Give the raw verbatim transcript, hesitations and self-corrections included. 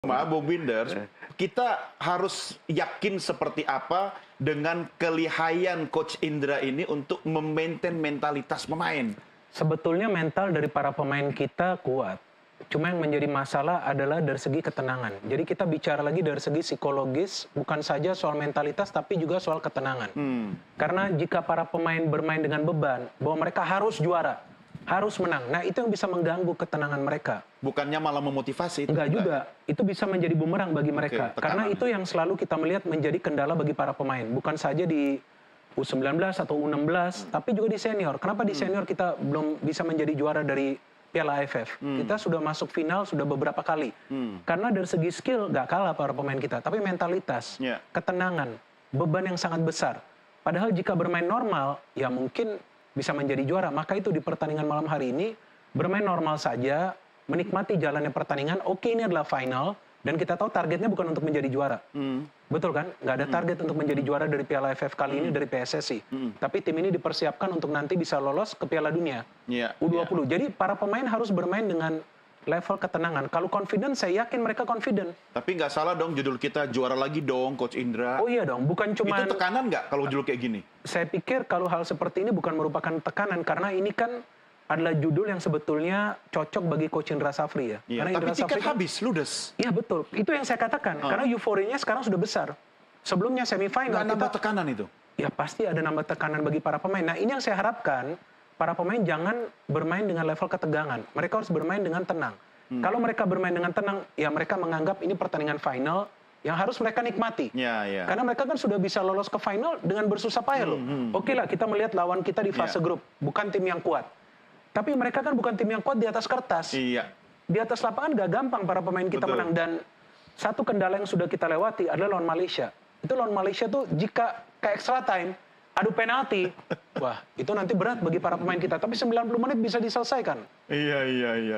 Ma, Bung Binder, kita harus yakin seperti apa dengan kelihayan Coach Indra ini untuk memaintain mentalitas pemain. Sebetulnya mental dari para pemain kita kuat. Cuma yang menjadi masalah adalah dari segi ketenangan. Jadi kita bicara lagi dari segi psikologis, bukan saja soal mentalitas, tapi juga soal ketenangan. Hmm. Karena jika para pemain bermain dengan beban, bahwa mereka harus juara, harus menang. Nah, itu yang bisa mengganggu ketenangan mereka. Bukannya malah memotivasi? Enggak juga. Itu bisa menjadi bumerang bagi mereka. Okay, karena itu yang selalu kita melihat menjadi kendala bagi para pemain. Bukan saja di U sembilan belas atau U enam belas, hmm. tapi juga di senior. Kenapa di senior kita belum bisa menjadi juara dari Piala A F F? Hmm. Kita sudah masuk final sudah beberapa kali. Hmm. Karena dari segi skill nggak kalah para pemain kita. Tapi mentalitas, yeah. ketenangan, beban yang sangat besar. Padahal jika bermain normal, ya mungkin bisa menjadi juara. Maka itu di pertandingan malam hari ini, bermain normal saja, menikmati jalannya pertandingan. Oke, ini adalah final, dan kita tahu targetnya bukan untuk menjadi juara. Hmm. Betul kan? Nggak ada target hmm. untuk menjadi juara dari Piala A F F kali hmm. ini dari P S S I. Hmm. Tapi tim ini dipersiapkan untuk nanti bisa lolos ke Piala Dunia yeah. U dua puluh. Yeah. Jadi para pemain harus bermain dengan level ketenangan. Kalau confident, saya yakin mereka confident. Tapi nggak salah dong judul kita juara lagi dong, Coach Indra. Oh iya dong, bukan cuma... Itu tekanan nggak kalau judul kayak gini? Saya pikir kalau hal seperti ini bukan merupakan tekanan, karena ini kan adalah judul yang sebetulnya cocok bagi Coach Indra Safri ya. Iya, karena tapi Indra tiket Safri kan, habis, ludes. Iya betul, itu yang saya katakan. Oh. Karena euforianya sekarang sudah besar. Sebelumnya semifinal... Nggak nambah kita, tekanan itu? Ya pasti ada nambah tekanan bagi para pemain. Nah ini yang saya harapkan, para pemain jangan bermain dengan level ketegangan. Mereka harus bermain dengan tenang. Hmm. Kalau mereka bermain dengan tenang, ya mereka menganggap ini pertandingan final yang harus mereka nikmati. Ya, ya. Karena mereka kan sudah bisa lolos ke final dengan bersusah payah loh. Hmm, hmm. Oke lah, kita melihat lawan kita di fase ya. grup, bukan tim yang kuat. Tapi mereka kan bukan tim yang kuat di atas kertas. Iya. Di atas lapangan gak gampang para pemain kita Betul. menang. Dan satu kendala yang sudah kita lewati adalah lawan Malaysia. Itu lawan Malaysia tuh jika ke extra time, adu penalti, wah itu nanti berat bagi para pemain kita. Tapi sembilan puluh menit bisa diselesaikan. Iya, iya, iya.